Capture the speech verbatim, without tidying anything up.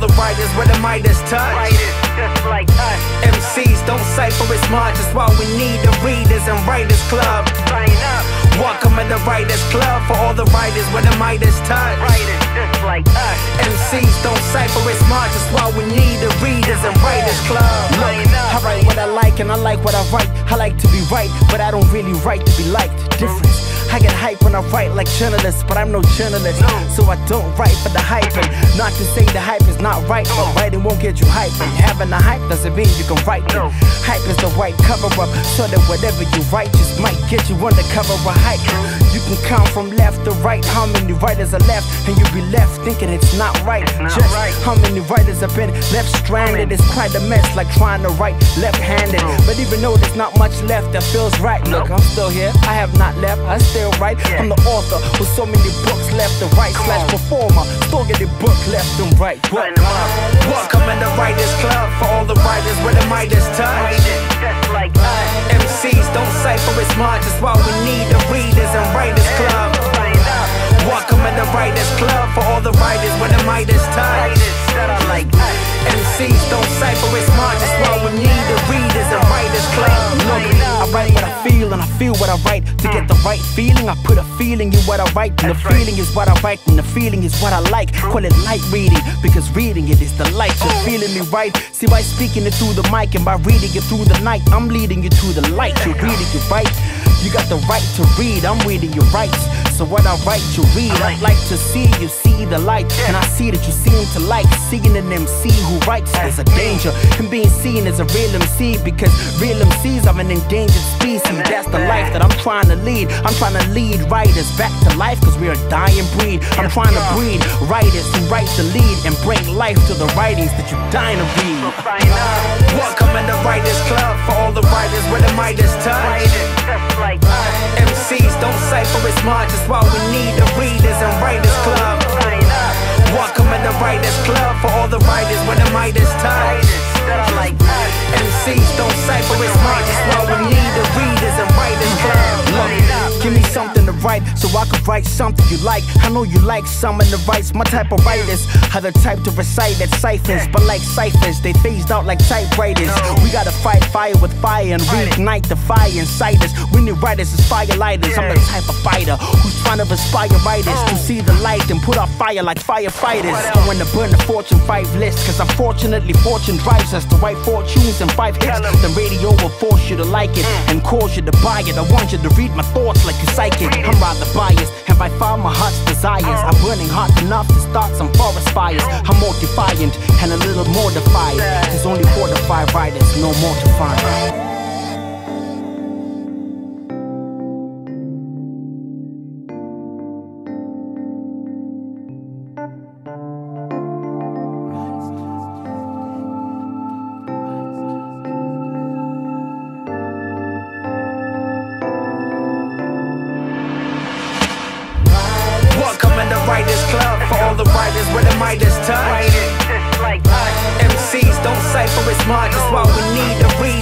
the riders where the Midas touch. Riders just like us. M Cs don't cipher as much, that's why we need the Readers and Writers Club. Sign up. Welcome to the Writers Club for all the riders where the Midas touch. Riders just like us. M Cs don't cipher as much, that's why we need the Readers and Writers Club. Look, I write what I like and I like what I write. I like to be right, but I don't really write to be liked. Difference. I get hype when I write like journalists, but I'm no journalist, no. So I don't write for the hype. And not to say the hype is not right, but writing won't get you hype. And having a hype doesn't mean you can write it. Hype is the white cover up, so that whatever you write just might get you undercover a hype. You can count from left to right how many writers are left, and you'll be left thinking it's not right. It's not just right. How many writers have been left stranded? It's quite a mess, like trying to write left-handed. But even though there's not much left that feels right, look, I'm still here, I have not left, I still write. I'm the author with so many books left to write. Slash performer, still get a book left and right. Welcome in the Writers Club for all the writers where the Midas touch. Just like us. M Cs don't cipher as much, that's why we need the Readers and Writers Club. Welcome in the Writers Club for all the writers where the Midas touch. Like us. M Cs don't cipher as much, that's why we need the Readers and Writers Club. Look, I write what I feel and I feel what I write. To get the right feeling, I put a feeling in what I write. And the feeling is what I write, and the feeling is what I like. Call it light reading, because reading it is the light. You're feeling me right. See, by speaking it through the mic and by reading it through the night, I'm leading you to the light. You're reading it right. You got the right to read, I'm reading your rights. So what I write, you read. I'd like to see you see the light, and I see that you seem to like seeing an M C who writes. There's a danger in being seen as a real M C, because real M Cs are an endangered species. That's the life that I'm trying to lead. I'm trying to lead writers back to life, because we're a dying breed. I'm trying to breed writers who write the lead and bring life to the writings that you're dying to read. Welcome in the Writers Club for all the writers where the Midas touch. M Cs don't cipher as much, that's why we need the Readers and Writers Club. Welcome in the Writers Club for all the writers where the Midas touch. M Cs don't cipher as much, that's why we need the Readers and Writers Club. Look, give me something to write so I can write something you like. I know you like some of the rights. My type of writers are the type to recite at ciphers, but like ciphers, they phased out like typewriters. We gotta fight fire with fire and reignite the fire inside us. We need writers as firelighters. I'm the type of fighter who's trying to inspire writers to see the light and put out fire like firefighters. I wanna burn the Fortune five list, cause unfortunately fortune drives us to write fortunes and five hits. The radio will force you to like it and cause you to buy it. I want you to read my thoughts like a psychic. I'm rather biased, and by far my heart's desires are burning hot enough to start some forest fires. I'm more defiant and a little more defiant. There's only four to five writers, no more to find. Writers Club for all the writers where the Midas touch. M Cs don't cipher as much, that's why we need to read